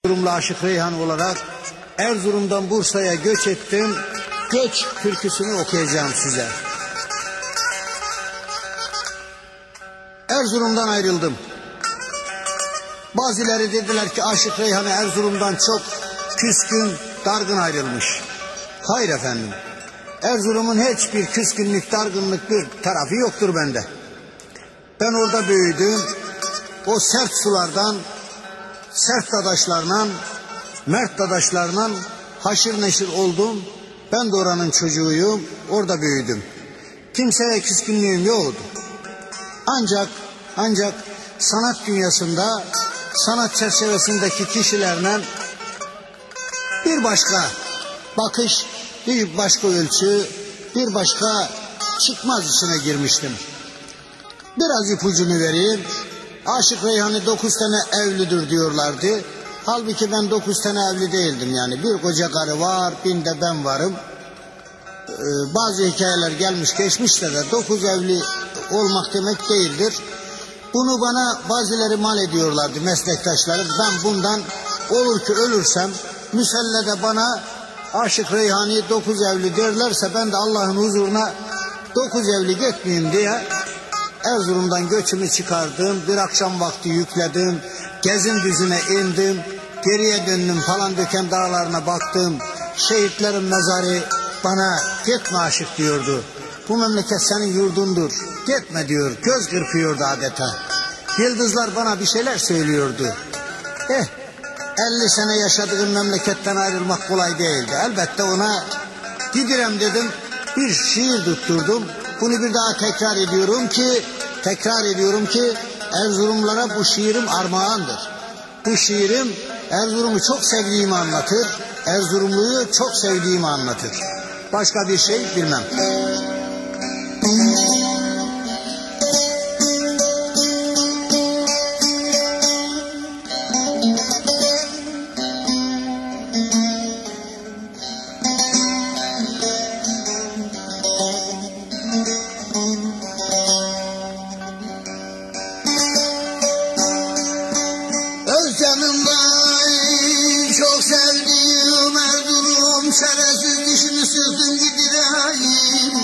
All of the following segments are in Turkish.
Erzurumlu Aşık Reyhan olarak Erzurum'dan Bursa'ya göç ettim. Göç türküsünü okuyacağım size. Erzurum'dan ayrıldım. Bazıları dediler ki Aşık Reyhan'ı Erzurum'dan çok küskün, dargın ayrılmış. Hayır efendim. Erzurum'un hiçbir küskünlük, dargınlık bir tarafı yoktur bende. Ben orada büyüdüm. O sert sulardan, sert dadaşlarla, mert dadaşlarla haşır neşir oldum. Ben de oranın çocuğuyum, orada büyüdüm. Kimseye küskünlüğüm yoktu. Ancak sanat dünyasında, sanat çerçevesindeki kişilerle bir başka bakış, bir başka ölçü, bir başka çıkmaz içine girmiştim. Biraz ipucunu vereyim. Aşık Reyhan'ı 9 tane evlidir diyorlardı. Halbuki ben 9 tane evli değildim yani. Bir koca karı var, bin de ben varım. Bazı hikayeler gelmiş geçmişte de 9 evli olmak demek değildir. Bunu bana bazıları mal ediyorlardı, meslektaşlarım. Ben bundan olur ki ölürsem müsellede bana Aşık Reyhan'ı 9 evli derlerse ben de Allah'ın huzuruna 9 evli gitmeyeyim diye Erzurum'dan göçümü çıkardım. Bir akşam vakti yükledim. Gezin düzüne indim. Geriye döndüm. Palandöken dağlarına baktım. Şehitlerin mezarı bana gitme Aşık diyordu. Bu memleket senin yurdundur. Gitme diyor. Göz kırpıyordu adeta. Yıldızlar bana bir şeyler söylüyordu. 50 sene yaşadığım memleketten ayrılmak kolay değildi. Elbette ona gidirem dedim. Bir şiir tutturdum. Bunu bir daha tekrar ediyorum ki Erzurumlara bu şiirim armağandır. Bu şiirim Erzurum'u çok sevdiğimi anlatır. Erzurumluyu çok sevdiğimi anlatır. Başka bir şey bilmem. Çok sevdiğim Erzurum, şerefsiz dişini sıktım gidireyim.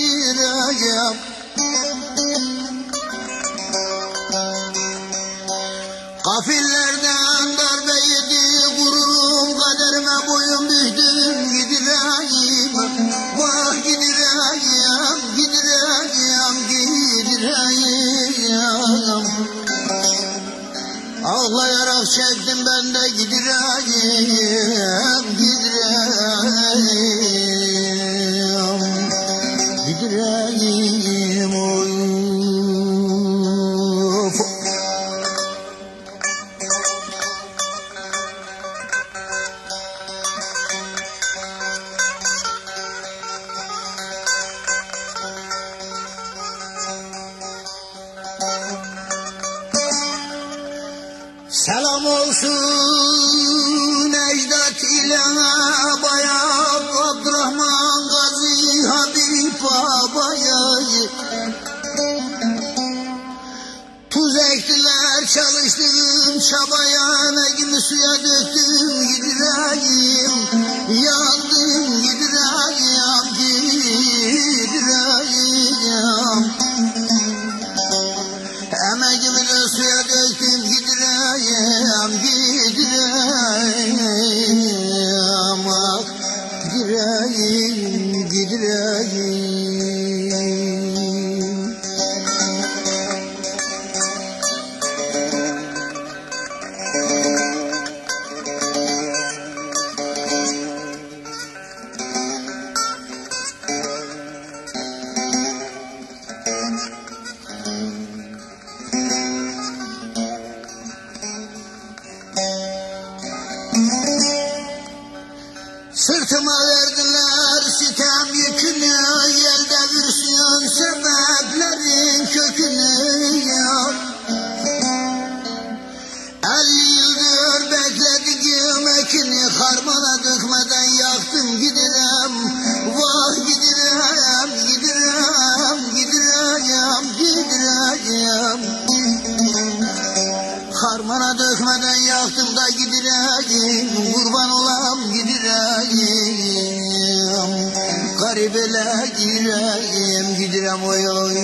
Kafillerden darbe yedi gururum, kaderime boyun büktüm gidireyim. Vah gidireyim. Ağlayarak çektim ben de gidireyim oy. Selam olsun ecdat ile bayan Abdurrahman Gazi Habib Baba'ya. Tuz ektiler çalıştığım çabaya, negimi suya döktüm gidireyim. Yandım gidireyim. Emeğimi de suya döktüm gidireyim. Sırtıma verdiler sitem yükünü, yel devirsin sebeplerin kökünü yar. 50 yıldır beklediğim ekini harmana dökmeden yaktım gidirem. Vah gidirem. Harmana dökmeden yaktım da gidirem. gidireyim, kurban olam gidireyim. Garibele gireyim, gidirem oy oy.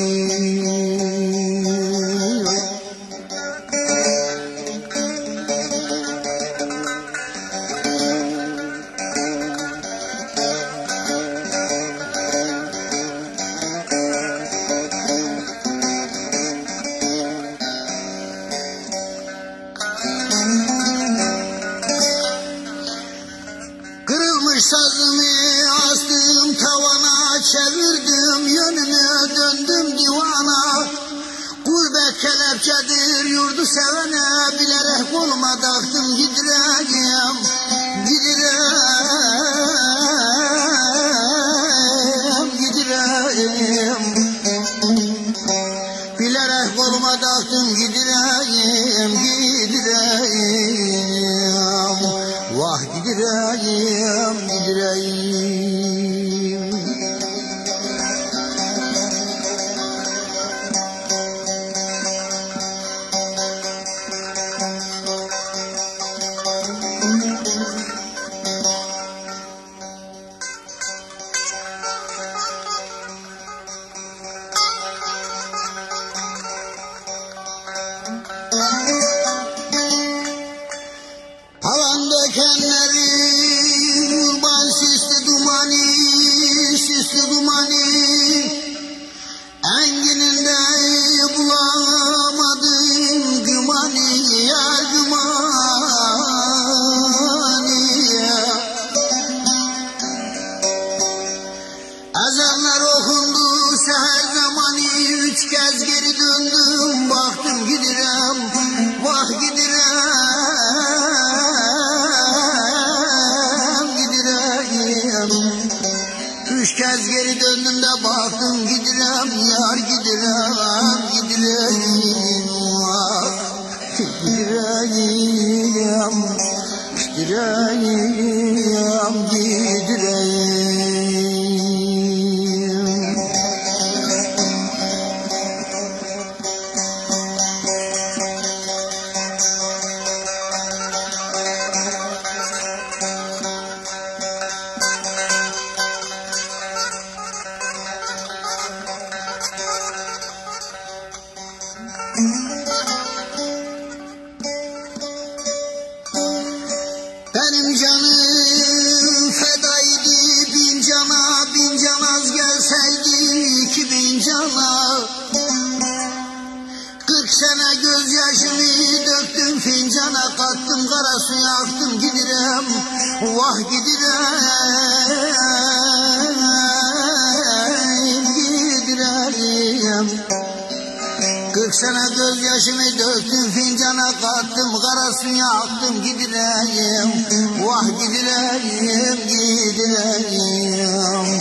Sazımı astım tavana, çevirdim yönümü, döndüm divana. Gurbet kelepçedir yurdu sevene, bilerek koluma taktım gidireyim, gidireyim, gidireyim. Bilerek koluma taktım gidireyim, gidireyim. Vah gidireyim, gidireyim. Havan dökenleri, urban sisli dumani, engininde bulamadım gümani, ya gümani. Ezanlar okundu seher zamanı, 3 kez geri döndüm, baktım gidirem, vah gidirem, gidirem. 3 kez geri döndüm de baktım gidirem, yar gidirem, gidirem, vah gidirem, gidirem, gidirem. Benim canım fedaydı bin cana, bin can az gelseydi 2000 cana. 40 sene gözyaşımı döktüm fincana, kattım kara suya aktım gidirem, vah gidirem, gidirem. 40 sene gözyaşımı döktüm fincana, kattım kara suya aktım gidireyim, vah gidireyim, gidireyim,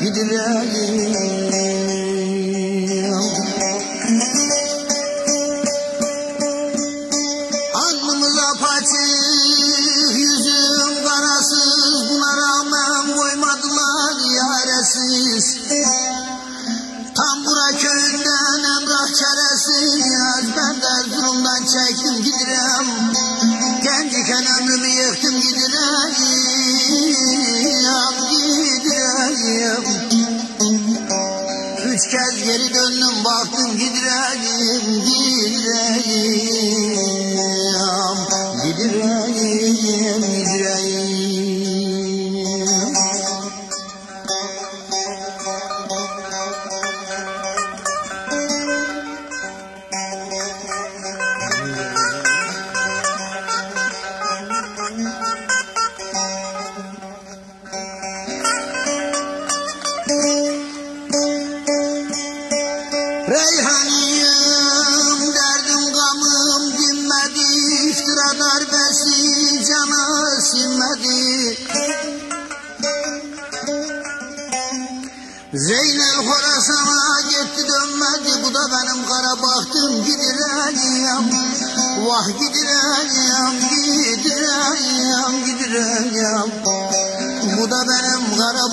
gidireyim. Alnımız apaçık, yüzüm karasız, buna rağmen koymadılar yaresiz. Tambura köyünden Emrah çaresiz, ben de Erzurum'dan çektim gidirem, genciken ömrümü yıktım gidireyim, gidireyim. 3 kez geri döndüm baktım gidireyim, gidireyim, gidireyim, gidireyim. Reyhaniyim, derdim gamım dinmedi, iftira darbesi cana sinmedi. Zeynel Horasan'a gitti dönmedi, bu da benim kara baktım gidireyim, vah gidireyim, gidireyim, gidireyim. Bu da benim kara